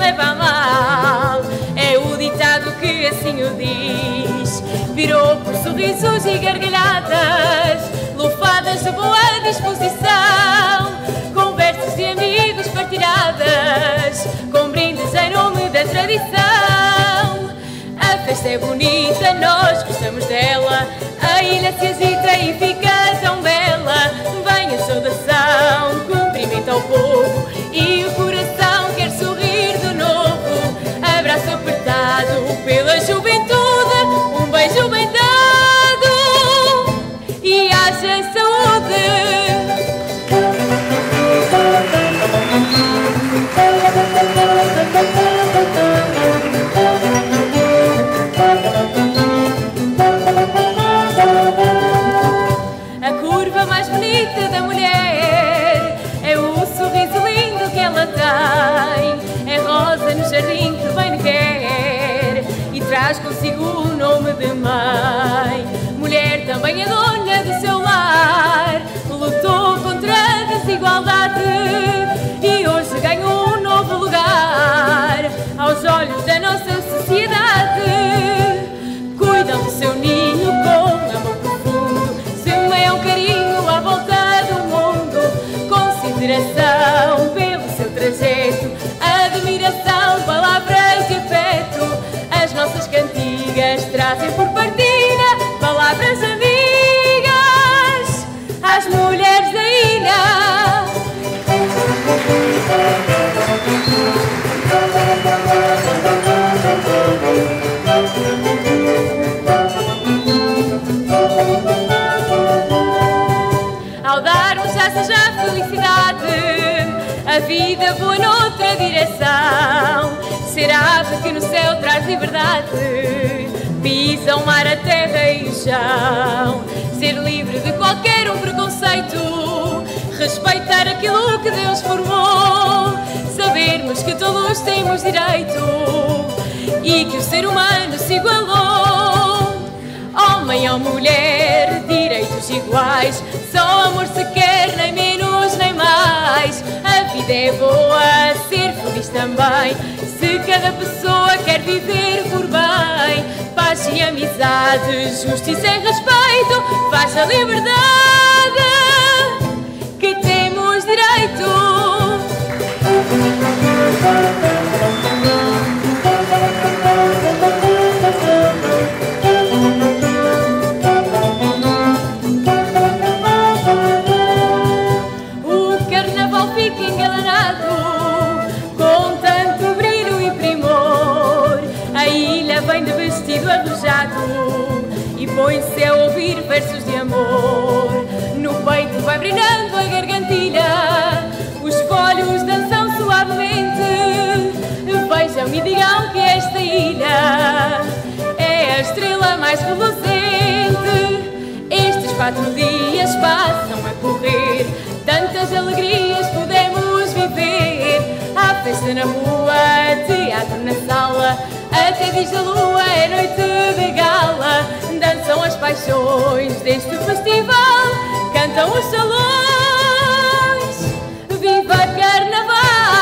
leva a mal. É o ditado que assim o diz. Virou por sorrisos e gargalhadas, lufadas de boa disposição, conversas de amigos partilhadas, com brindes em nome da tradição. A festa é bonita, nós gostamos dela, a ilha se agita e fica tão bela. Vem a saudação, cumprimenta ao povo e o coração quer sorrir de novo. Abraço apertado pela juventude, um beijo bem dado e haja saúde. A curva mais bonita da mulher é o sorriso lindo que ela tem. É rosa no jardim que bem lhe quer e traz consigo o nome de mãe. Mulher também é dona do seu lar, lutou contra a desigualdade e hoje ganhou um novo lugar aos olhos da nossa sociedade. Cuida do seu ninho com amor profundo, semeia um carinho à volta do mundo, consideração pelo seu trajeto, admiração, palavras de afeto. As nossas cantigas trazem por partilha palavras amigas às mulheres da ilha. Ao dar um já seja a felicidade, a vida voa noutra direção. Ser ave que no céu traz liberdade, pisa o mar, a terra e o chão. Ser livre de qualquer um preconceito, respeitar aquilo que Deus formou, sabermos que todos temos direito e que o ser humano se igualou. Homem ou mulher, direitos iguais, só amor se quer, nem menos nem mais. A vida é boa, ser feliz também, se cada pessoa quer viver por bem. Paz e amizade, justiça e respeito, faz a liberdade que temos direito. O carnaval fica engalanado com tanto brilho e primor. A ilha vem de vestido arrojado e põe-se a ouvir versos de amor. No peito vai brilhando a gargantilha, os folhos dançam suavemente. Vejam e digam que esta ilha é a estrela mais reluzente. Estes 4 dias passam a correr, tantas alegrias podemos viver. Há festa na rua, teatro na sala, até diz a lua é noite de gala. Dançam as paixões deste festival, cantam os salões, viva Carnaval!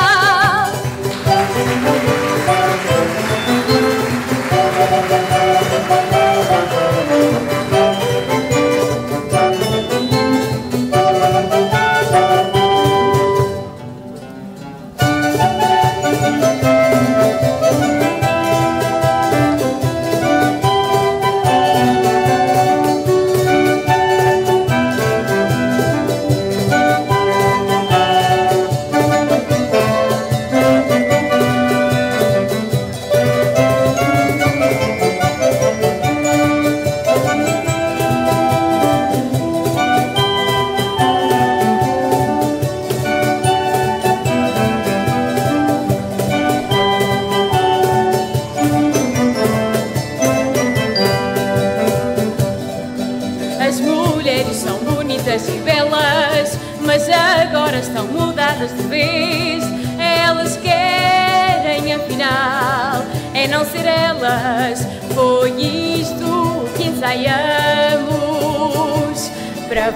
agora estão mudadas de vez. Elas querem, afinal, é não ser elas. Foi isto que ensaiamos para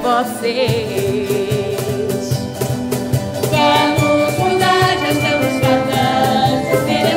vocês. Vamos mudar, já estamos fartas de ser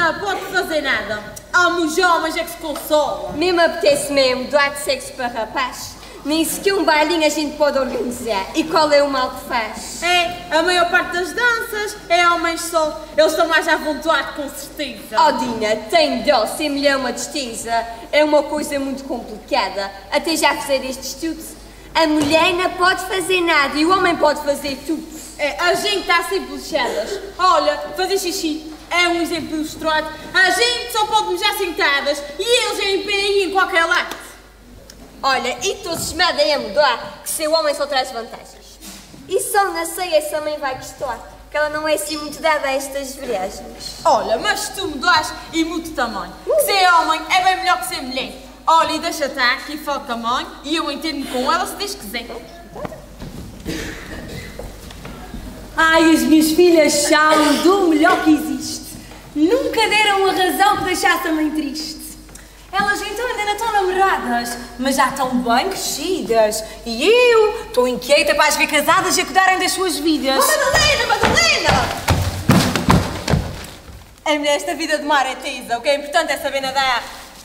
Não pode fazer nada. Os homens é que se consolam. Mesmo apetece-me mudar de sexo para rapaz. Nem sequer um bailinho a gente pode organizar. E qual é o mal que faz? A maior parte das danças é homens só. Eles estão mais à vontade, com certeza. Oh, Dina, tem dó, ser mulher é uma tristeza. É uma coisa muito complicada. Até já fizer este estudo. A mulher não pode fazer nada e o homem pode fazer tudo. A gente está sempre lixadas. Olha, fazer xixi é um exemplo ilustrado. A gente só pode mijar sentadas e eles em pé e em qualquer lado. Olha, e tu se a mudar que ser homem só traz vantagens. E só na ceia essa mãe vai gostar, que ela não é assim muito dada a estas viagens. Olha, mas se tu mudas e mudo também. Que ser homem é bem melhor que ser mulher. Olha, e deixa estar aqui e fala com a mãe e eu entendo com ela se Deus quiser. Ai, as minhas filhas são do melhor que existe. Nunca deram a razão que deixasse a mãe triste. Elas então ainda não estão namoradas, mas já estão bem crescidas. E eu estou inquieta para as ver casadas e a cuidarem das suas vidas. Oh, Madalena! A mulher esta vida de mar é tesa. O que é importante é saber nadar.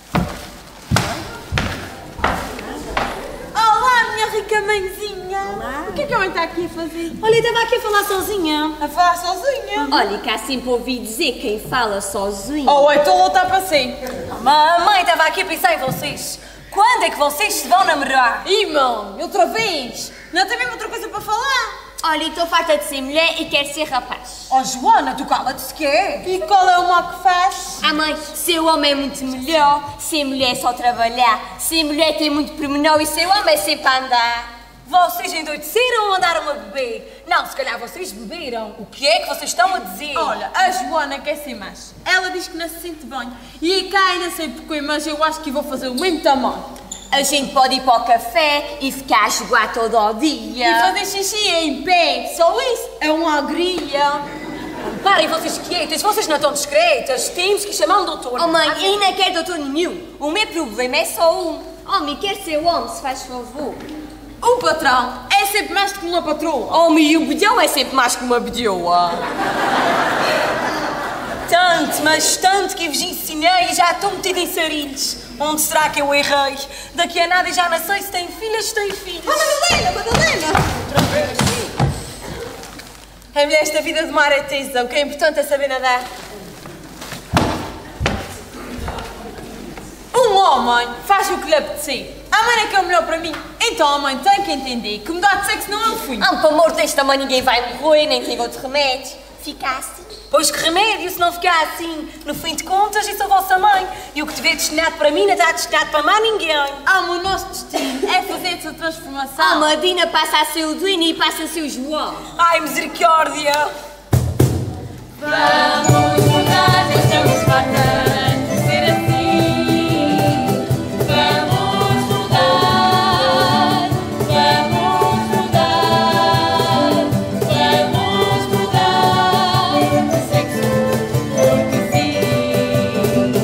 Olá, minha rica mãezinha. Olá. O que é que a mãe está aqui a fazer? Olha, eu estava aqui a falar sozinha. A falar sozinha? Olha, cá sempre ouvi dizer quem fala sozinho. Oh, então lutar para sempre. Mamãe estava aqui a pensar em vocês. Quando é que vocês se vão namorar? Ih, mãe, outra vez? Não tem mesmo outra coisa para falar? Olha, estou farta de ser mulher e quero ser rapaz. Oh, Joana, tu cala-te se quer. E qual é o mal que faz? Ah, mãe, ser homem é muito melhor. Ser mulher é só trabalhar. Ser mulher tem muito pormenor e ser homem é sempre a andar. Vocês endoideceram ou andaram a beber? Não, se calhar vocês beberam. O que é que vocês estão a dizer? Olha, a Joana quer ser macho. Ela diz que não se sente bem. E cá ainda sei porquê, mas eu acho que vou fazer o mesmo tamanho. A gente pode ir para o café e ficar a jogar todo o dia. E fazer xixi em pé. Só isso é uma alegria. Parem vocês quietas, vocês não estão discretas. Temos que chamar um doutor. Oh mãe, eu não quero doutor nenhum. O meu problema é só um. Homem, quer ser homem, se faz favor. Um patrão é sempre mais do que uma patroa. Homem, e o bedão é sempre mais que uma bedioa. Tanto, mas tanto que vos ensinei e já estou metida em sarilhos. Onde será que eu errei? Daqui a nada já não sei se tem filhas, se tem filhos. Oh, Madalena! Outra vez. A mulher, esta vida de mar é tesa. O que é importante é saber nadar. Um homem faz o que lhe apetecer. A mãe é que é o melhor para mim. Então a mãe tem que entender que mudar de sexo não é um fim. Para morto deste tamanho ninguém vai morrer, nem tem outro remédio. Fica assim. Pois que remédio, se não ficar assim? No fim de contas, eu sou a vossa mãe. E o que tiver destinado para mim não está destinado para mais ninguém. O nosso destino é fazer essa transformação. A Madina passa a ser o Duino e passa a ser o João. Ai, misericórdia! Vamos mudar, estamos fartas de ser assim. Vamos mudar, vamos mudar, vamos mudar de sexo, porque sim.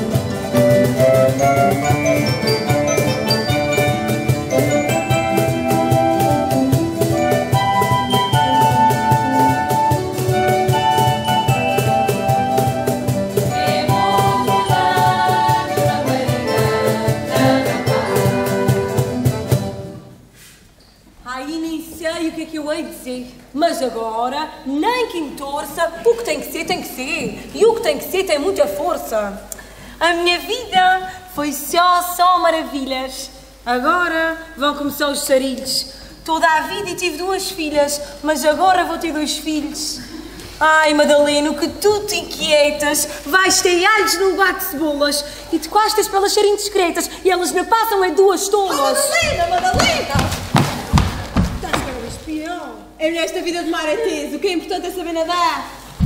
O que é que eu hei de dizer? Mas agora, nem que me torça, o que tem que ser, tem que ser. E o que tem que ser tem muita força. A minha vida foi só maravilhas. Agora vão começar os sarilhos. Toda a vida e tive 2 filhas, mas agora vou ter 2 filhos. Ai, Madalena, o que tu te inquietas? Vais ter alhos no lugar de cebolas e te costas para elas serem discretas e elas me passam em 2 tolas. Madalena! Esta vida de mar é tesa. O que é importante é saber nadar.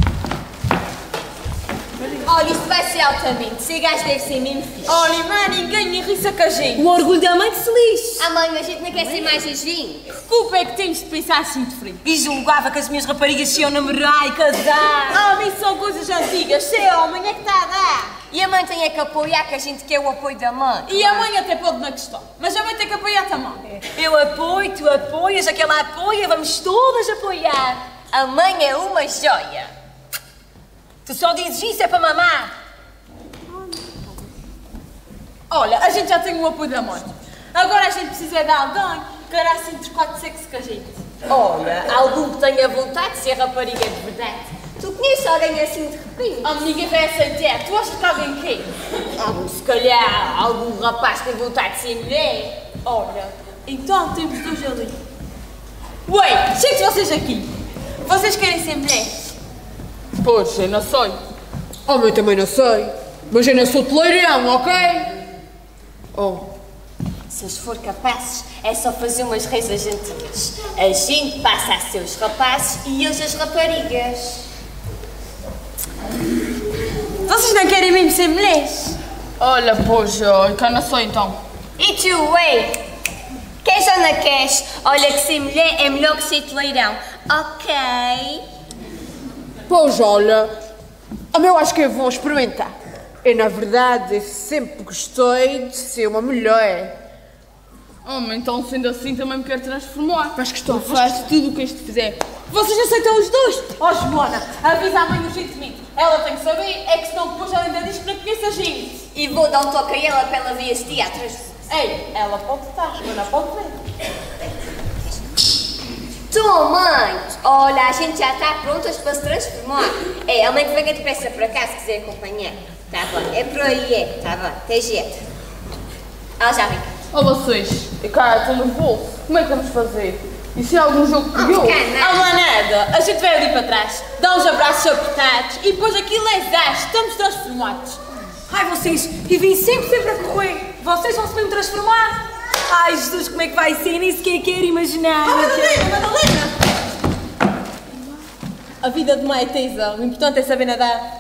Olha, isto vai ser altamente. Ser gajo deve ser mesmo fixe. Olha, mas ninguém irriça com a gente. O orgulho da mãe que se lixe. Mãe, a gente não quer ser mais agente. Que culpa é que temos de pensar assim de frio? E julgava que as minhas raparigas se iam namorar e casar. Isso são coisas antigas. Ser homem é que está a dar. E a mãe tem é que apoiar, que a gente quer o apoio da mãe. E a mãe até pode na questão. Mas a mãe tem que apoiar também. Eu apoio, tu apoias, aquela apoia, vamos todas apoiar. A mãe é uma joia. Tu só dizes isso é para mamar. Olha, a gente já tem o apoio da mãe. Agora a gente precisa de alguém que era assim de 4 sexo com a gente. Olha, algum que tenha vontade de ser rapariga de verdade. Tu conheces alguém assim de repente? Oh, ninguém vai aceitar. Tu achas que alguém quer? Se calhar algum rapaz tem vontade de ser mulher. Olha, então temos 2 ali. Ué, cheguem vocês aqui. Vocês querem ser mulheres? Pois, eu não sei. Oh, eu também não sei. Mas eu não sou teleirão, ok? Oh. Se eles for capazes, é só fazer umas rezas antigas. A gente passa a ser os rapazes e eles as raparigas. Vocês não querem mesmo ser mulheres? Olha, pois, eu cá não sei então. E tu, ué? Queres ou não queres? Olha que ser mulher é melhor que ser teleirão. Ok? Pois, olha, eu acho que eu vou experimentar. Eu, na verdade, sempre gostei de ser uma mulher. Oh, mas então, sendo assim, também me quero transformar. Mas gostou? Faz tudo o que este fizer. Vocês aceitam os dois? Oh, Joana, avisa a mãe urgentemente. Ela tem que saber, é que senão depois ela ainda diz que não conhece a gente. E vou dar um toque a ela para ela ver esse teatro. Ei, ela pode estar, Joana pode ver. Tu, mãe! Olha, a gente já está prontas para se transformar. É, a mãe que venha depressa para cá se quiser acompanhar. Tá bom, é por aí, é. Tá bom, tem jeito. Ela já vem cá. Oh, vocês, e cá estou no bolso. Como é que vamos fazer? E se é algum jogo que eu? Ah, não há nada. A gente vai ali para trás, dá uns abraços apertados e depois aquilo é zás, estamos transformados. Ai, vocês, e vim sempre a correr. Vocês vão se mesmo transformar. Ai, Jesus, como é que vai ser? Nem sequer quero imaginar. Madalena! A vida de mãe é tesa, o importante é saber nadar.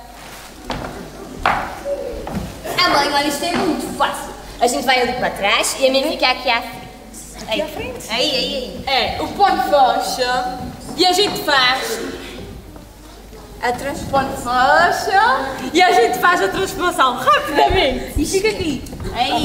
Ah, mãe, olha, isto é muito fácil. A gente vai ali para trás e a minha fica aqui à frente. Aqui à frente? Aí. É, o pão fecha e a gente faz. A transforma. Fecha e a gente faz a transformação rapidamente. E fica aqui. Aí.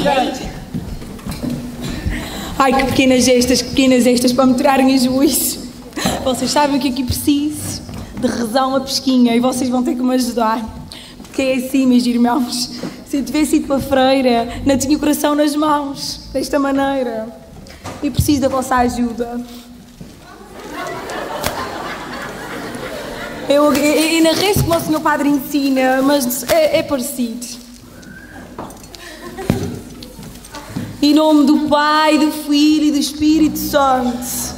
Ai, que pequenas estas para me tirarem a juízo. Vocês sabem que aqui preciso de rezar uma pesquinha e vocês vão ter que me ajudar. Porque é assim, meus irmãos. Se eu tivesse ido para a freira, não tinha o coração nas mãos, desta maneira. E preciso da vossa ajuda. Eu não rezo como o senhor padre ensina, mas é parecido. Em nome do Pai, do Filho e do Espírito Santo.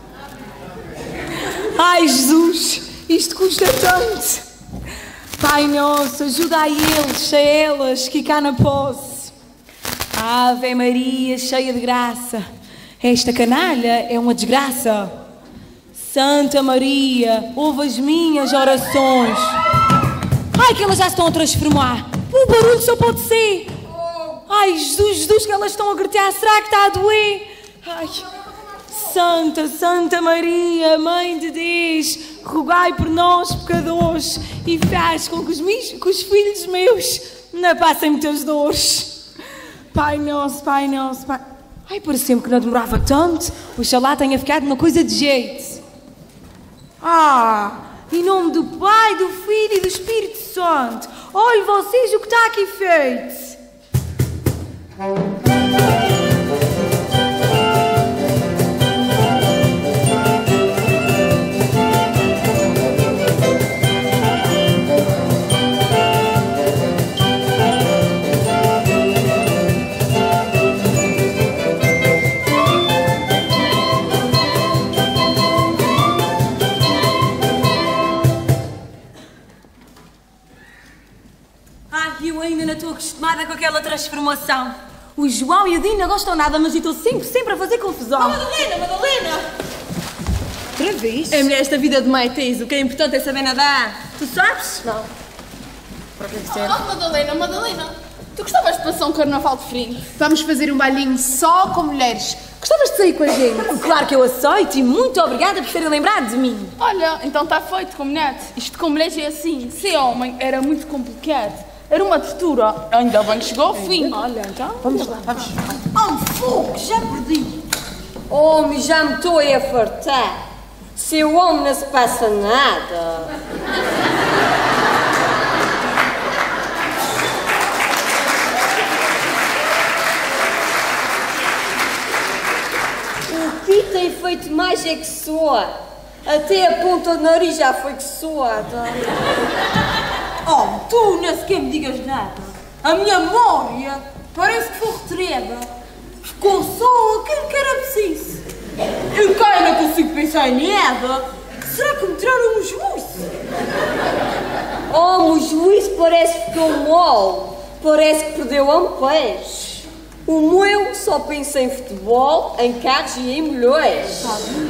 Ai, Jesus, isto custa tanto. Pai nosso, ajuda a eles, a elas, que cá na posse. Ave Maria, cheia de graça. Esta canalha é uma desgraça. Santa Maria, ouve as minhas orações. Ai, que elas já se estão a transformar. O barulho só pode ser. Ai, Jesus, que elas estão a gritar. Será que está a doer? Ai, Santa Maria, Mãe de Deus, rogai por nós, pecadores, e faz com que os filhos meus não passem muitas dores. Pai nosso, Pai. Ai, pareceu-me que não demorava tanto. Oxalá tenha ficado uma coisa de jeito. Em nome do Pai, do Filho e do Espírito Santo. Olhem vocês o que está aqui feito. Eu ainda não estou acostumada com aquela transformação. O João e a Dina gostam nada, mas eu estou sempre a fazer confusão. Madalena! Outra vez? É mulher, esta vida de mãe tens, o que é importante é saber nadar. Tu sabes? Não. Madalena, tu gostavas de passar um carnaval de frio? Vamos fazer um bailinho só com mulheres. Gostavas de sair com a gente? Claro que eu aceito e muito obrigada por terem lembrado de mim. Olha, então está feito, combinado. Isto com mulheres é assim. Ser homem era muito complicado. Era uma tortura. Ainda bem que chegou ao fim. Olha, então, vamos lá. Fogo, já perdi. Homem, já me estou a fartar. Seu homem não se passa nada. nariz é que soa. Até a ponta do nariz já foi que soada. Oh, tu nem sequer me digas nada. A minha memória parece que foi retirada. Ficou só aquilo que era preciso. Eu cá não consigo pensar em nada. Será que me tiraram um juízo? Oh, o juiz parece que ficou mole. Parece que perdeu ampés. O meu só pensa em futebol, em carros e em mulheres.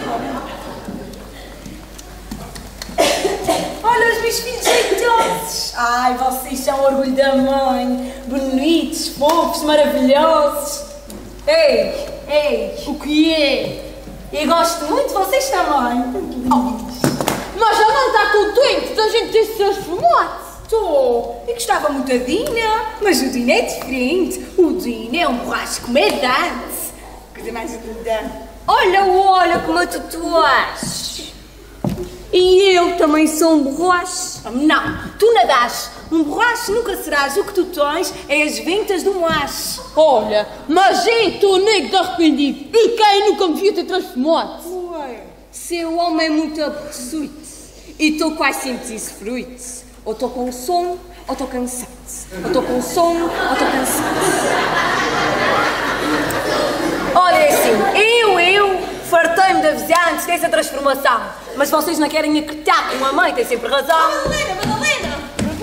Olha os meus filhos jeitosos! Ai, vocês são o orgulho da mãe! Bonitos, fofos, maravilhosos! Ei! O que é? Eu gosto muito de vocês também! Mas a mãe está contente da gente ter se transformado. Estou! Eu gostava muito da Dina, mas o Dina é diferente! O Dina é um borracho comedante! Coisa mais linda! Olha como a tatuagem. E eu também sou um borracho. Não, tu nadas! Um borracho nunca serás, o que tu tens é as ventas do macho! Olha, mas eu estou negro de arrependido. E quem nunca me devia ter transformado? Seu homem é muito aborrecido. E estou quase sempre esse fruto. Ou estou com sono, ou estou cansado. Ou estou com sono, ou estou cansado. Olha é assim, eu fartei-me de avisar antes dessa transformação. Mas vocês não querem acreditar que uma mãe tem sempre razão. Madalena!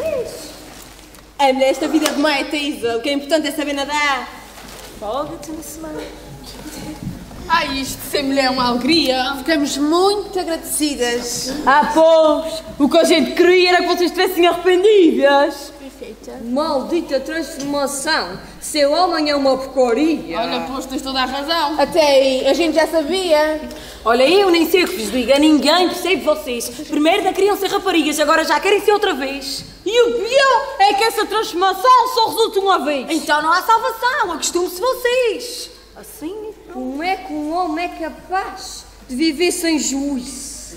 É nesta vida de mãe, Teisa. O que é importante é saber nadar. Folga-te uma semana. Ai, isto de ser mulher é uma alegria. Ficamos muito agradecidas. Ah, pois! O que a gente queria era que vocês estivessem arrependidas. Maldita transformação. Seu homem é uma porcaria. Olha, pois tens toda a razão. Até aí, a gente já sabia. Olha, eu nem sei o que vos diga, ninguém percebe vocês. Primeiro ainda queriam ser raparigas, agora já querem ser outra vez. E o pior é que essa transformação só resulta uma vez. Então não há salvação, acostume-se vocês. Assim, Como é que um homem é capaz de viver sem juízo?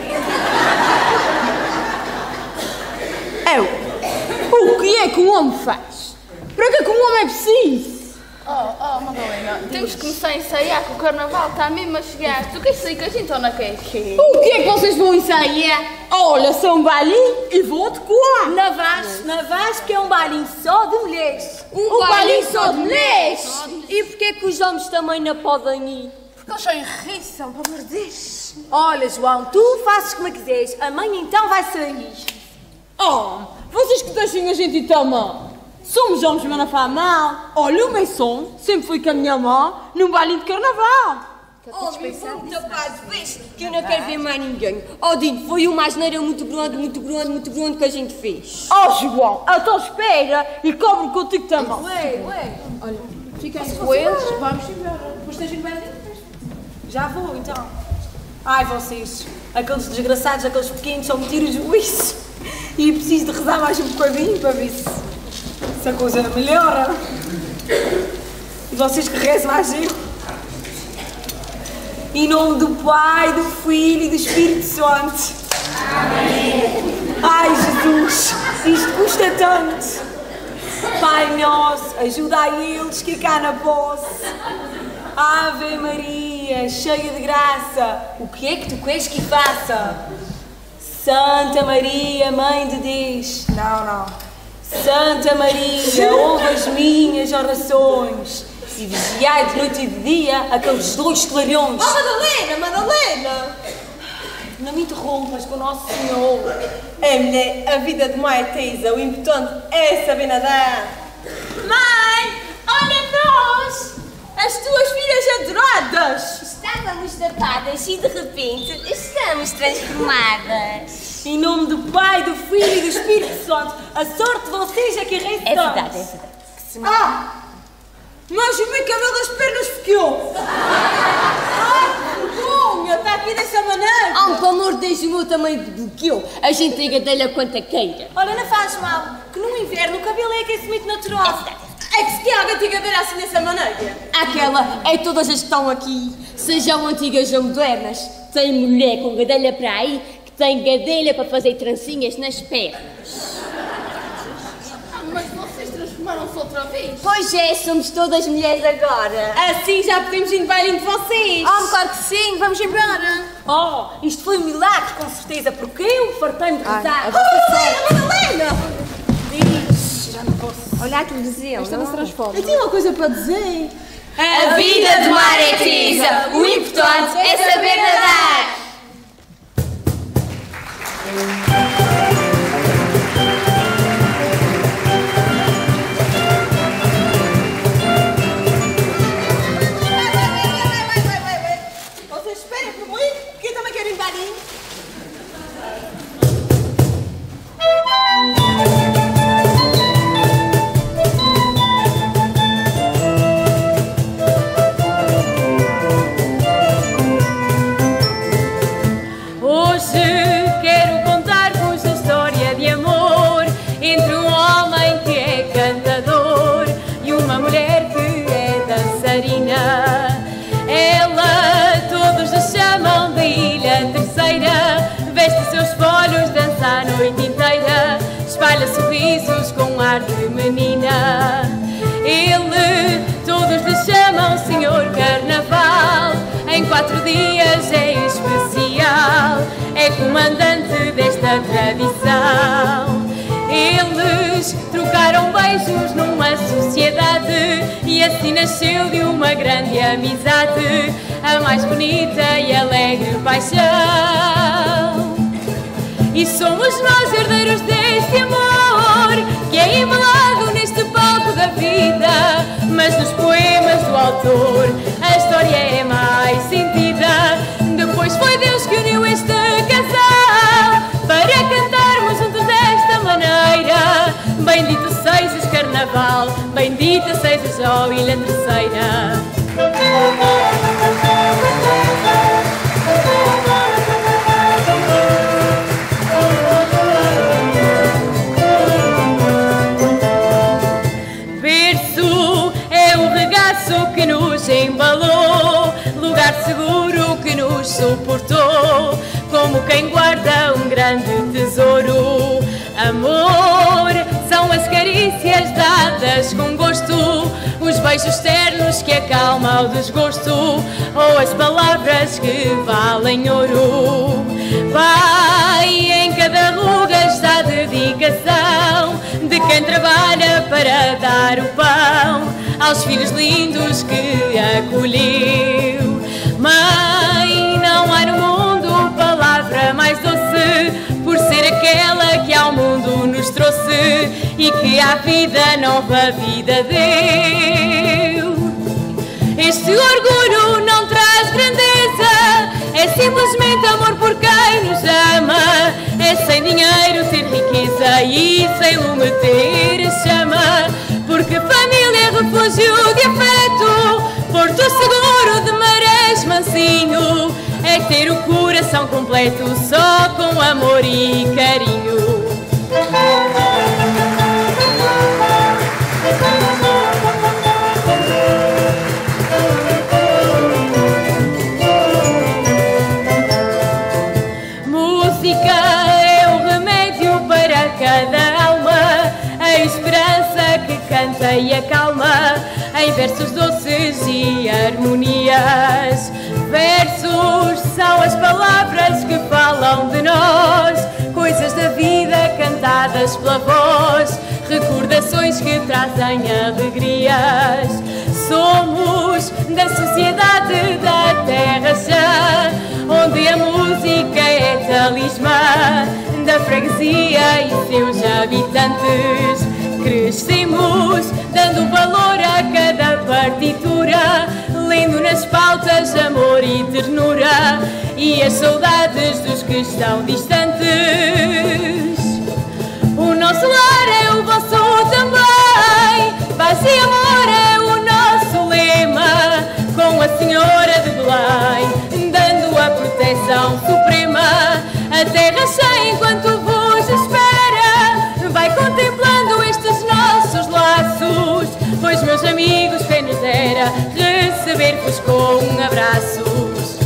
O que é que um homem faz? Para que um homem é preciso? Oh, Madalena, temos que começar a ensaiar que o carnaval está mesmo a chegar. Tu queres sair com a gente ou não queres? O que é que vocês vão ensaiar? Olha, são um bailinho e vou decorar. na Vaz, que é um bailinho só de mulheres. Um bailinho só de mulheres! E porquê que os homens também não podem ir? Porque eles só enriçam, pelo amor de Deus. Olha, João, tu fazes como quiseres, a mãe então vai sair. Oh, vocês que deixem a gente ir também. Somos homens, mas não faz mal. Olha, o meu som sempre foi com a minha mãe num bailinho de carnaval. Oh, meu rapaz, vês que eu não quero ver mais ninguém. Oh, Dino, foi uma asneira muito grande que a gente fez. Oh, João, a tua espera e cobro contigo também. Fiquem com eles, vamos embora. Depois a gente vai ali. Já vou, então. Ai, vocês, aqueles desgraçados, aqueles pequenos, só me tiram o juízo. E preciso de rezar mais um bocadinho para ver se a coisa melhora. E vocês que rezem mais eu. Em nome do Pai, do Filho e do Espírito Santo. Amém. Ai, Jesus, isto custa tanto. Pai nosso, ajuda a eles que cá na posse. Ave Maria, cheia de graça, o que é que tu queres que faça? Santa Maria, Mãe de Deus. Não. Santa Maria, ouve as minhas orações e vigiai de noite e de dia aqueles dois clarões. Oh, Madalena! Não me interrompas com o Nosso Senhor. É, mulher, a vida de mãe é Teisa, o importante é saber nadar. Mãe, olha nós! As tuas filhas adoradas! Estávamos tapadas e de repente estamos transformadas. Em nome do Pai, do Filho e do Espírito Santo, a sorte de vocês é que rei É verdade. Mas o meu cabelo das pernas ficou! Vergonha, está aqui dessa maneira! Ah, pelo amor de Deus, o meu também bloqueou. A gente tem gadelha quanto queira. Olha, não faz mal, que no inverno o cabelo é aquecimento natural. É que se que alguém tinha gadelha assim dessa maneira? Aquela é todas as que estão aqui, sejam antigas ou modernas. Tem mulher com gadelha para aí que tem gadelha para fazer trancinhas nas pernas. Mas vocês transformaram Separam-se outra vez. Pois é, somos todas mulheres agora. Assim já podemos ir no bailinho de vocês. Oh, claro que sim, vamos embora. Oh, isto foi um milagre, com certeza, porque eu fartei-me de rezar. Oh, Madalena! Diz, já não posso. Olha a televisão. Esta não se transforma. Eu tinha uma coisa para dizer. A vida de mar é tisa, o importante é saber nadar. Vocês esperem por mim, que eu também quero ir bailinho. Hoje quero contar-vos a história de amor entre um homem que é cantador e uma mulher que é dançarina. Ela todos a chamam de Ilha Terceira, veste os seus folhos, dança a noite inteira, espalha sorrisos com ar de menina. Ele todos lhe chamam Senhor Carnaval, em 4 dias é especial, é comandante desta tradição. Eles trocaram beijos numa sociedade e assim nasceu de uma grande amizade a mais bonita e alegre paixão. E somos nós herdeiros deste amor que é embalado neste palco da vida, mas nos poemas do autor a história é mais sentida. Depois foi Deus que uniu este casal para cantarmos juntos desta maneira. Bendito sejas Carnaval, bendita sejas, ó Ilha Terceira. Berço é o regaço que nos embalou, lugar seguro que nos suportou, como quem guarda um grande tesouro. Amor são as carícias dadas com gosto, os beijos ternos que acalmam o desgosto, ou as palavras que valem ouro. Vai em cada ruga está a dedicação de quem trabalha para dar o pão aos filhos lindos que acolheu. Mãe, não há no mundo palavra mais doce, por ser aquela que ao mundo nos trouxe e que à vida nova vida deu. Este orgulho não traz grandeza, é simplesmente amor por quem nos ama. É sem dinheiro ter riqueza e sem lume ter chama, porque família é refúgio de afeto, porto seguro de marés mansinho, é ter o coração completo só com amor e carinho. Música é o remédio para cada alma, a esperança que canta e acalma, em versos doces e harmonias. Versos são as palavras que falam de nós, coisas da vida cantadas pela voz, recordações que trazem alegrias. Somos da sociedade da terra chã, onde a música é talismã da freguesia e seus habitantes. Crescemos dando valor a cada partitura, lendo nas pautas amor e ternura e as saudades dos que estão distantes. O nosso lar é o vosso também, paz e amor é o nosso lema, com a Senhora de Belém dando a proteção suprema. A terra chã enquanto vos espera, vai contemplando estes nossos laços, pois meus amigos quem nos dera receber-vos com abraços.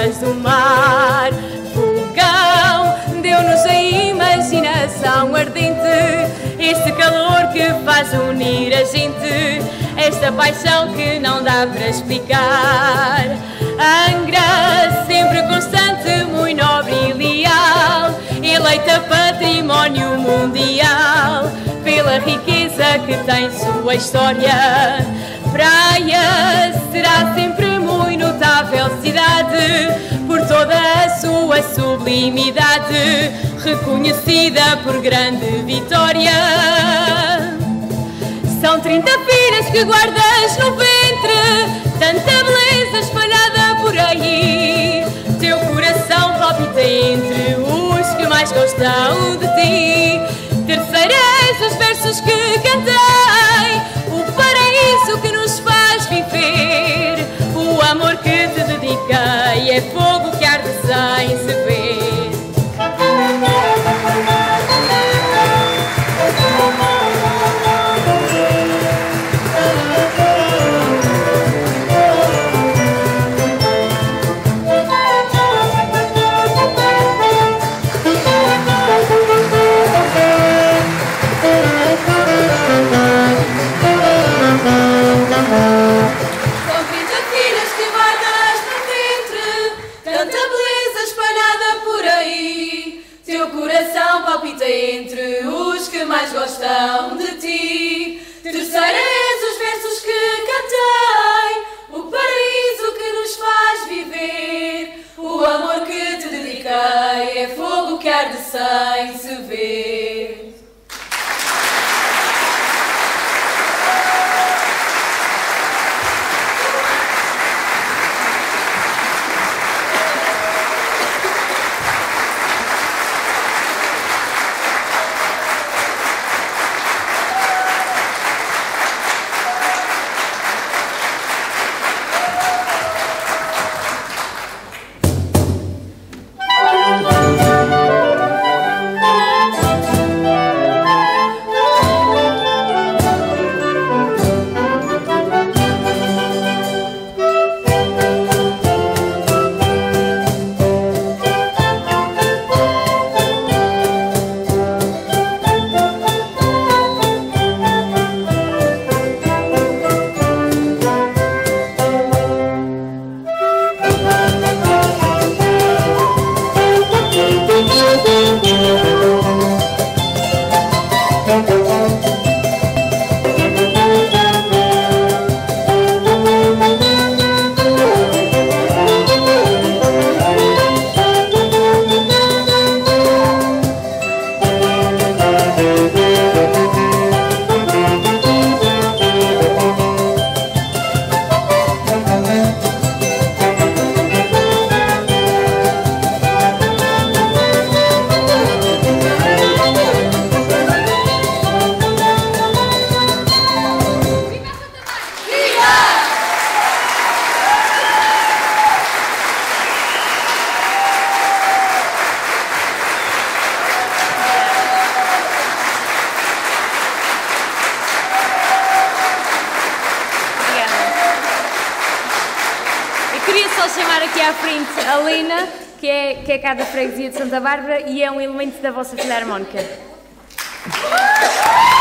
águas do mar. Fogão deu-nos a imaginação ardente, este calor que faz unir a gente, esta paixão que não dá para explicar. Angra, sempre constante, muito nobre e leal, eleita património mundial, pela riqueza que tem sua história. Praia será sempre muito notável cidade, por toda a sua sublimidade, reconhecida por grande vitória. São 30 filhas que guardas no ventre, tanta beleza espalhada por aí. Teu coração palpita entre os que mais gostam de ti. Terceiras os versos que cantei, o paraíso que nos faz viver, o amor que te dediquei é fogo que arde sem se ver. Palpita entre os que mais gostam de ti. Terceira és os versos que cantei, o paraíso que nos faz viver, o amor que te dediquei é fogo que arde sem se ver. Chamar aqui à frente a Lena, que é cá da freguesia de Santa Bárbara e é um elemento da vossa filarmónica.